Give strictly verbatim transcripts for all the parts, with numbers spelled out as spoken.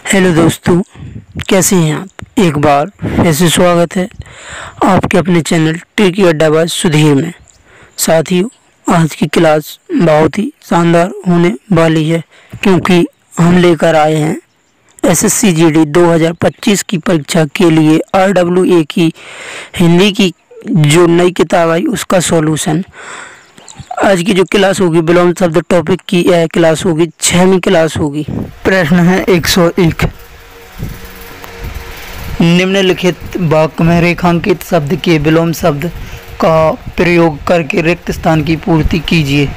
Hello दोस्तों, कैसे हैं आप। एक बार फिर से स्वागत है आपके अपने channel Tricky Adda by Sudhir में। साथियों, आज की क्लास बहुत ही शानदार होने वाली है क्योंकि हम लेकर आए हैं एसएससी जीडी दो हज़ार पच्चीस की परीक्षा के लिए आरडब्ल्यूए की हिंदी की जो नई किताब आई उसका सॉल्यूशन। आज की जो क्लास होगी विलोम शब्द टॉपिक की यह क्लास होगी, छहवीं क्लास होगी। प्रश्न है एक सौ एक। निम्नलिखित वाक्य में रेखांकित शब्द के विलोम शब्द का प्रयोग करके रिक्त स्थान की पूर्ति कीजिए।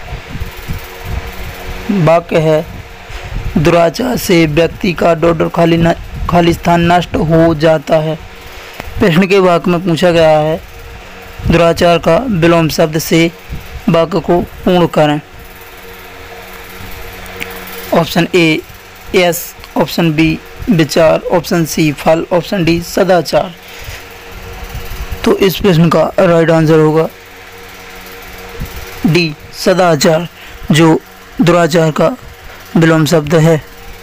वाक्य है, दुराचार से व्यक्ति का डोडर खाली न, खाली स्थान नष्ट हो जाता है। प्रश्न के वाक्य में पूछा गया है दुराचार का विलोम शब्द से वाक्य को पूर्ण करें। ऑप्शन ए यस, ऑप्शन बी विचार, ऑप्शन सी फल, ऑप्शन डी सदाचार। तो इस प्रश्न का राइट आंसर होगा डी सदाचार, जो दुराचार का विलोम शब्द है।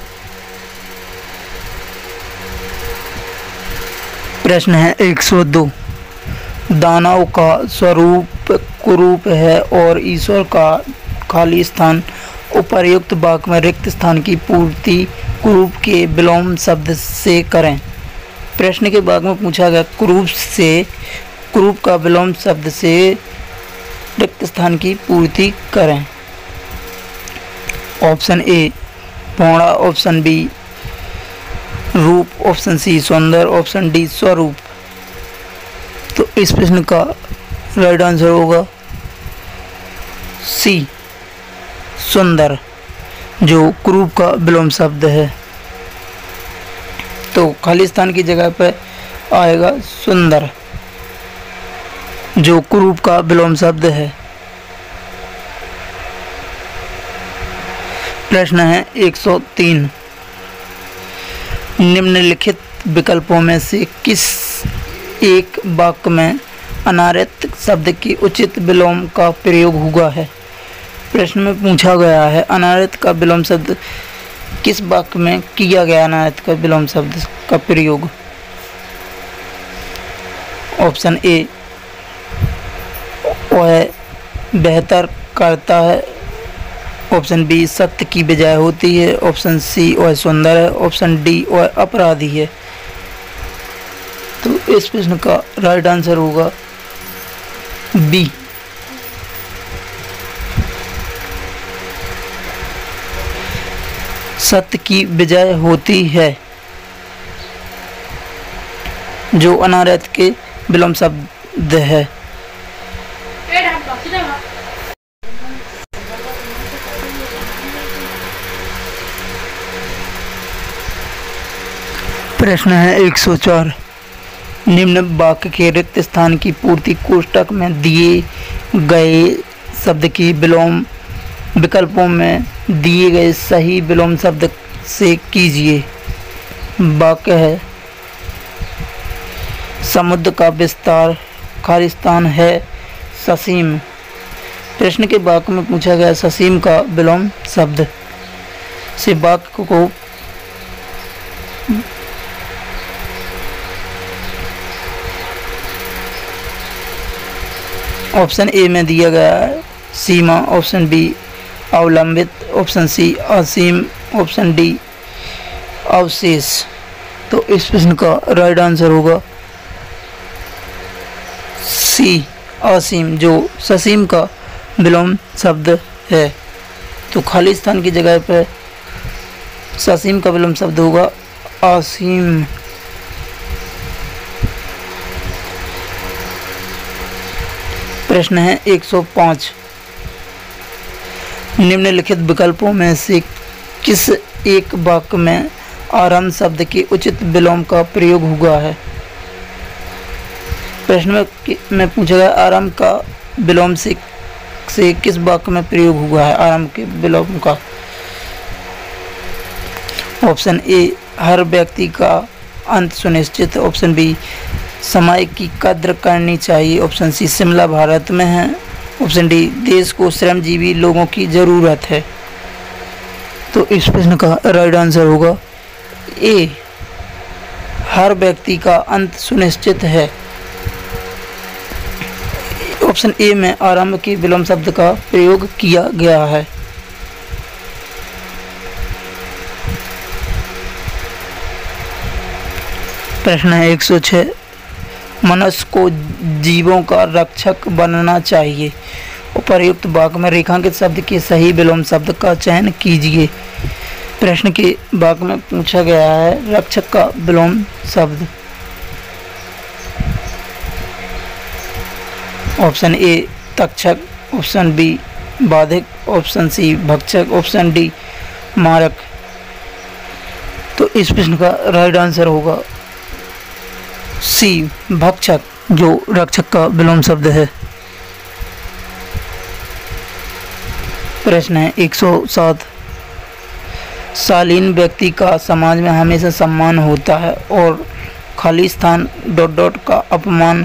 प्रश्न है एक सौ दो। दानव का स्वरूप कुरूप है और ईश्वर का खाली स्थान। उपर्युक्त वाक्य में रिक्त स्थान की पूर्ति कुरूप के विलोम शब्द से करें। प्रश्न के भाग में पूछा गया कुरूप से कुरूप का विलोम शब्द से रिक्त स्थान की पूर्ति करें। ऑप्शन ए पौड़ा, ऑप्शन बी रूप, ऑप्शन सी सुंदर, ऑप्शन डी स्वरूप। तो इस प्रश्न का राइट आंसर होगा सी सुंदर, जो कुरूप का विलोम शब्द है। तो खाली स्थान की जगह पर आएगा सुंदर, जो कुरूप का विलोम शब्द है। प्रश्न है एक सौ तीन। निम्नलिखित विकल्पों में से किस एक वाक्य में अनारत शब्द के उचित विलोम का प्रयोग हुआ है। प्रश्न में पूछा गया है अनारत का विलोम शब्द किस वाक्य में किया गया। अनारत का विलोम शब्द का प्रयोग। ऑप्शन ए वह बेहतर करता है, ऑप्शन बी सत्य की विजय होती है, ऑप्शन सी वह सुंदर है, ऑप्शन डी वह अपराधी है। तो इस प्रश्न का राइट आंसर होगा बी सत्य की विजय होती है, जो अनारत के विलोम शब्द है। प्रश्न है एक सौ चार। निम्न वाक्य के रिक्त स्थान की पूर्ति कोष्ठक में दिए गए शब्द की विलोम विकल्पों में दिए गए सही विलोम शब्द से कीजिए। वाक्य है समुद्र का विस्तार खाली स्थान है ससीम। प्रश्न के वाक्य में पूछा गया ससीम का विलोम शब्द से वाक्य को ऑप्शन ए में दिया गया है सीमा, ऑप्शन बी अवलंबित, ऑप्शन सी असीम, ऑप्शन डी अवशेष। तो इस प्रश्न का राइट आंसर होगा सी असीम, जो ससीम का विलोम शब्द है। तो खाली स्थान की जगह पर ससीम का विलोम शब्द होगा असीम। प्रश्न है एक सौ पाँच। निम्नलिखित विकल्पों में से किस एक वाक्य में आरंभ शब्द के उचित विलोम का प्रयोग हुआ है। प्रश्न में, में पूछा गया आरंभ का विलोम से से किस वाक्य में प्रयोग हुआ है आरंभ के विलोम का। ऑप्शन ए हर व्यक्ति का अंत सुनिश्चित, ऑप्शन बी समय की कद्र करनी चाहिए, ऑप्शन सी शिमला भारत में है, ऑप्शन डी देश को श्रमजीवी लोगों की ज़रूरत है। तो इस प्रश्न का राइट आंसर होगा ए हर व्यक्ति का अंत सुनिश्चित है। ऑप्शन ए में आरंभ के विलोम शब्द का प्रयोग किया गया है। प्रश्न है एक सौ छः, मनुष्य को जीवों का रक्षक बनना चाहिए। उपर्युक्त वाक्य में रेखांकित शब्द के सही विलोम शब्द का चयन कीजिए। प्रश्न के वाक्य में पूछा गया है रक्षक का विलोम शब्द। ऑप्शन ए तक्षक, ऑप्शन बी बाधिक, ऑप्शन सी भक्षक, ऑप्शन डी मारक। तो इस प्रश्न का राइट आंसर होगा सी भक्षक, जो रक्षक का विलोम शब्द है। प्रश्न है एक सौ सात, शालीन व्यक्ति का समाज में हमेशा सम्मान होता है और खाली स्थान डॉट डॉट का अपमान।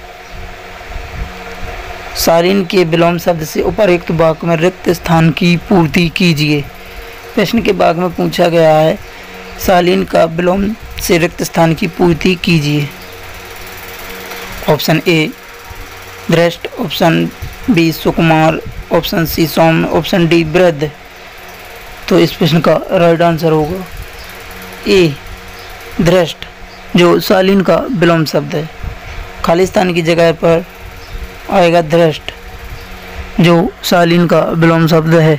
शालीन के विलोम शब्द से उपर्युक्त वाक्य में रिक्त स्थान की पूर्ति कीजिए। प्रश्न के वाक्य में पूछा गया है शालीन का विलोम से रिक्त स्थान की पूर्ति कीजिए। ऑप्शन ए दृष्ट, ऑप्शन बी सुकुमार, ऑप्शन सी सौम्य, ऑप्शन डी वृद्ध। तो इस प्रश्न का राइट आंसर होगा ए दृष्ट, जो शालीन का विलोम शब्द है। खाली स्थान की जगह पर आएगा दृष्ट, जो शालीन का विलोम शब्द है।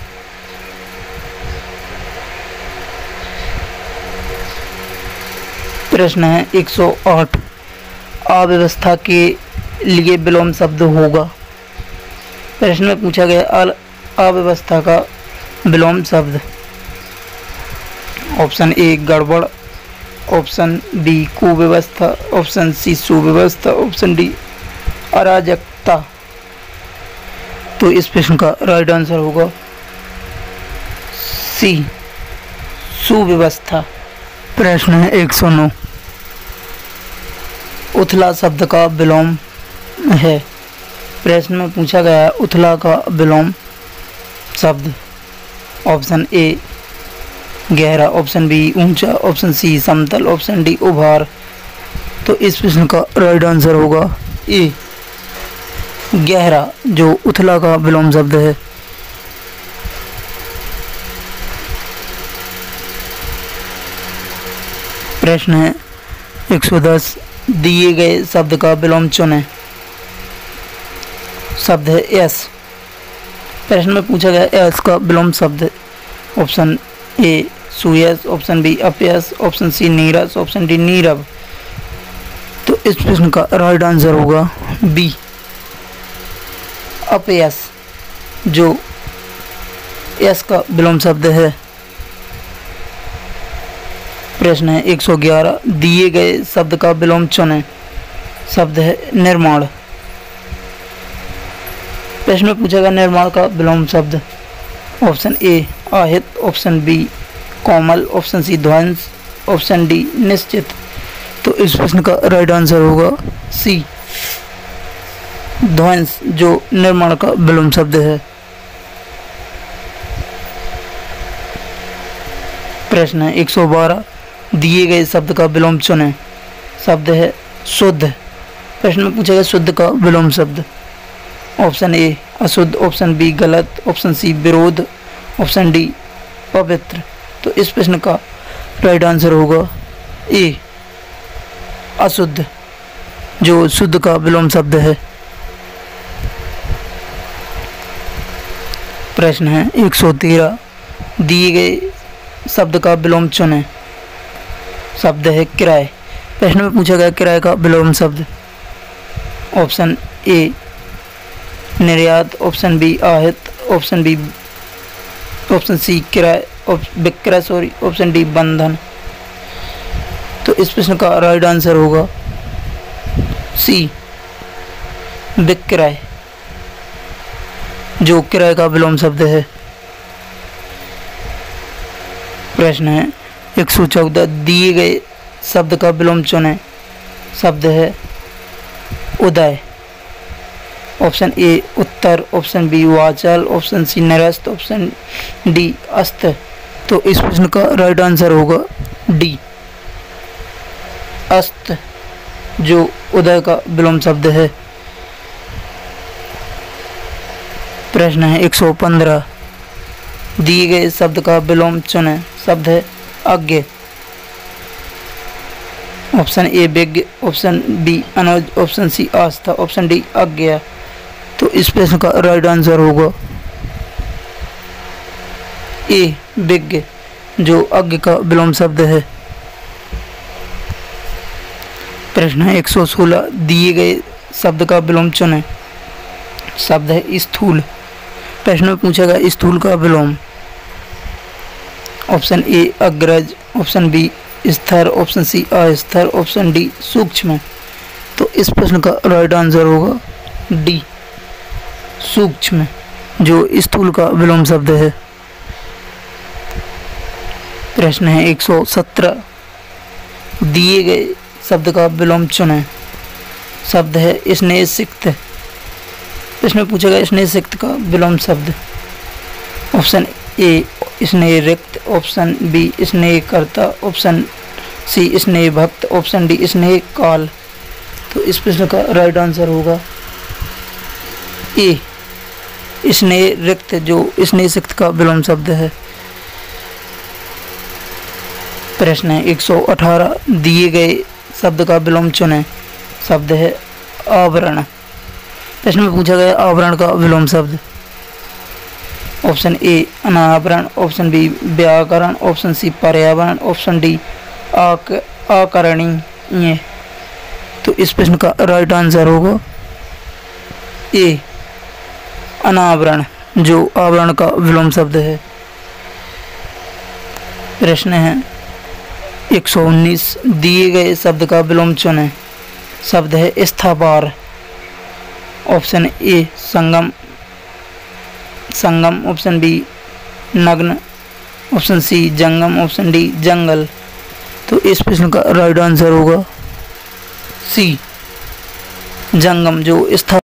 प्रश्न है एक सौ आठ, अव्यवस्था के लिए विलोम शब्द होगा। प्रश्न में पूछा गया अव्यवस्था का विलोम शब्द। ऑप्शन ए गड़बड़, ऑप्शन बी कुव्यवस्था, ऑप्शन सी सुव्यवस्था, ऑप्शन डी अराजकता। तो इस प्रश्न का राइट आंसर होगा सी सुव्यवस्था। प्रश्न है एक सौ नौ, उथला शब्द का विलोम है। प्रश्न में पूछा गया है उथला का विलोम शब्द। ऑप्शन ए गहरा, ऑप्शन बी ऊंचा, ऑप्शन सी समतल, ऑप्शन डी उभार। तो इस प्रश्न का राइट आंसर होगा ए गहरा, जो उथला का विलोम शब्द है। प्रश्न है एक सौ दस, दिए गए शब्द का विलोम चुनें। शब्द है यस। प्रश्न में पूछा गया यस का विलोम शब्द। ऑप्शन ए सुयस, ऑप्शन बी अपयस, ऑप्शन सी नीरस, ऑप्शन डी नीरव। तो इस प्रश्न का राइट आंसर होगा बी अपयस, जो यस का विलोम शब्द है। प्रश्न है एक सौ ग्यारह, दिए गए शब्द का विलोम चुनें। शब्द है निर्माण। प्रश्न में पूछा गया निर्माण का विलोम शब्द। ऑप्शन ए आहित, ऑप्शन बी कोमल, ऑप्शन सी ध्वंस, ऑप्शन डी निश्चित। तो इस प्रश्न का राइट आंसर होगा सी ध्वंस, जो निर्माण का विलोम शब्द है। प्रश्न है एक सौ बारह, दिए गए शब्द का विलोम चुनें। शब्द है शुद्ध। प्रश्न में पूछा गया शुद्ध का विलोम शब्द। ऑप्शन ए अशुद्ध, ऑप्शन बी गलत, ऑप्शन सी विरोध, ऑप्शन डी पवित्र। तो इस प्रश्न का राइट आंसर होगा ए अशुद्ध, जो शुद्ध का विलोम शब्द है। प्रश्न है एक सौ तेरह, दिए गए शब्द का विलोम चुनें। शब्द है किराए। प्रश्न में पूछा गया किराए का विलोम शब्द। ऑप्शन ए निर्यात, ऑप्शन बी आहित, ऑप्शन बी ऑप्शन सी किराए विक्रय सॉरी ऑप्शन डी बंधन। तो इस प्रश्न का राइट आंसर होगा सी विक्रय, जो किराए का विलोम शब्द है। प्रश्न है एक सौ चौदह, दिए गए शब्द का विलोम चुनें। शब्द है उदय। ऑप्शन ए उत्तर, ऑप्शन बी वाचल, ऑप्शन सी निरस्त, ऑप्शन डी अस्त। तो इस प्रश्न का राइट आंसर होगा डी अस्त जो उदय का विलोम शब्द है। प्रश्न है एक सौ पंद्रह, दिए गए शब्द का विलोम चुनें। शब्द है अज्ञ। ऑप्शन ए विज्ञ, ऑप्शन बी अनुज, ऑप्शन सी आस्था, ऑप्शन डी अज्ञा। तो इस प्रश्न का राइट आंसर होगा ए विज्ञ जो अज्ञ का विलोम शब्द है। प्रश्न है एक सौ सोलह, दिए गए शब्द का विलोम चुनें। शब्द है स्थूल। प्रश्न में पूछा गया स्थूल का विलोम। ऑप्शन ए अग्रज, ऑप्शन बी स्थिर, ऑप्शन सी अस्थिर, ऑप्शन डी सूक्ष्म। तो इस प्रश्न का राइट आंसर होगा डी सूक्ष्म जो स्थूल का विलोम शब्द है। प्रश्न है एक सौ सत्रह, दिए गए शब्द का विलोम चुनें। शब्द है स्नेह सिक्त। प्रश्न में पूछा गया स्नेह सिक्त का विलोम शब्द। ऑप्शन ए स्नेह रिक्त, ऑप्शन बी स्नेह कर्ता, ऑप्शन सी स्नेह भक्त, ऑप्शन डी स्नेह काल। तो इस प्रश्न का राइट आंसर होगा ए स्नेह रिक्त जो स्नेह सिक्त का विलोम शब्द है। प्रश्न है एक सौ अठारह, दिए गए शब्द का विलोम चुनें। शब्द है आवरण। प्रश्न में पूछा गया आवरण का विलोम शब्द। ऑप्शन ए अनावरण, ऑप्शन बी व्याकरण, ऑप्शन सी पर्यावरण, ऑप्शन डी आक आकरणीय। तो इस प्रश्न का राइट आंसर होगा ए अनावरण जो आवरण का विलोम शब्द है। प्रश्न है एक सौ उन्नीस, दिए गए शब्द का विलोम चुनें। शब्द है स्थावर। ऑप्शन ए संगम संगम, ऑप्शन बी नग्न, ऑप्शन सी जंगम, ऑप्शन डी जंगल। तो इस प्रश्न का राइट आंसर होगा सी जंगम जो स्था